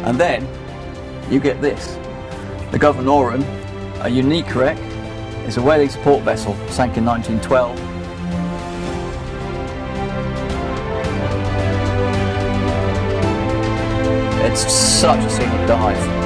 And then you get this. The Governorum, a unique wreck, is a whaling support vessel, sank in 1912. It's such a scenic dive.